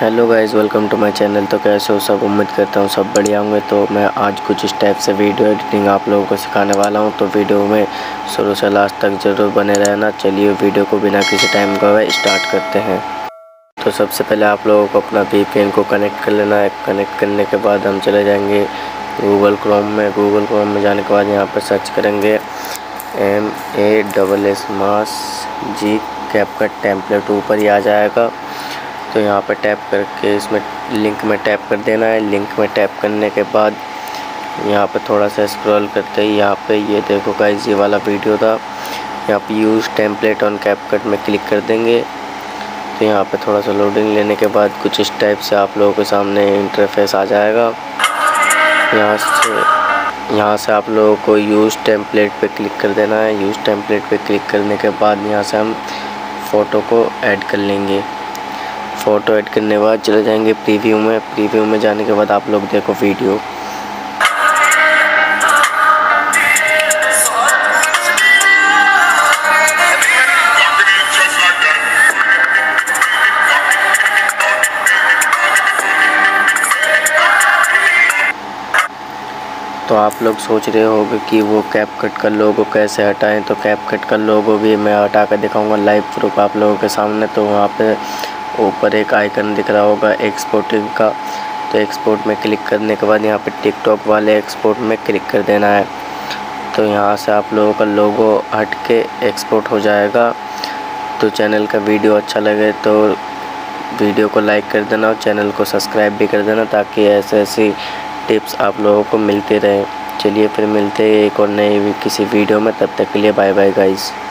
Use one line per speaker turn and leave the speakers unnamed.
Hello guys, welcome to my channel. तो कैसे हो सब? उम्मीद करता हूँ सब बढ़िया होंगे। तो मैं आज कुछ इस टाइप से वीडियो एडिटिंग आप लोगों को सिखाने वाला हूँ। तो वीडियो में शुरू से लास्ट तक ज़रूर बने रहना। चलिए वीडियो को बिना किसी टाइम गवाए स्टार्ट करते हैं। तो सबसे पहले आप लोगों को अपना VPN को कनेक्ट कर लेना है। कनेक्ट करने के बाद हम चले जाएंगे गूगल क्रोम में। गूगल क्रोम में जाने के बाद यहाँ पर सर्च करेंगे MASG कैपकट टेम्पलेट, ऊपर ही आ जाएगा। तो यहाँ पर टैप करके इसमें लिंक में टैप कर देना है। लिंक में टैप करने के बाद यहाँ पे थोड़ा सा स्क्रॉल करते ही यहाँ पे ये देखो गाइस, ये वाला वीडियो था। यहाँ पे यूज़ टेम्पलेट ऑन कैपकट में क्लिक कर देंगे। तो यहाँ पे थोड़ा सा लोडिंग लेने के बाद कुछ इस टाइप से आप लोगों के सामने इंटरफेस आ जाएगा। यहाँ से आप लोगों को यूज़ टेम्पलेट पे क्लिक कर देना है। यूज़ टेम्पलेट पे क्लिक करने के बाद यहाँ से हम फ़ोटो को ऐड कर लेंगे। फ़ोटो ऐड करने के बाद चले जाएंगे प्रीव्यू में। प्रीव्यू में जाने के बाद आप लोग देखो वीडियो। तो आप लोग सोच रहे होंगे कि वो कैपकट का लोगो कैसे हटाएं। तो कैपकट का लोगो भी मैं हटा कर दिखाऊंगा लाइव प्रूफ आप लोगों के सामने। तो वहाँ पे ऊपर एक आइकन दिख रहा होगा एक्सपोर्टिंग का। तो एक्सपोर्ट में क्लिक करने के बाद यहाँ पे टिकटॉक वाले एक्सपोर्ट में क्लिक कर देना है। तो यहाँ से आप लोगों का लोगो हट के एक्सपोर्ट हो जाएगा। तो चैनल का वीडियो अच्छा लगे तो वीडियो को लाइक कर देना और चैनल को सब्सक्राइब भी कर देना, ताकि ऐसी टिप्स आप लोगों को मिलते रहे। चलिए फिर मिलते हैं एक और नए किसी वीडियो में। तब तक के लिए बाय बाय गाइस।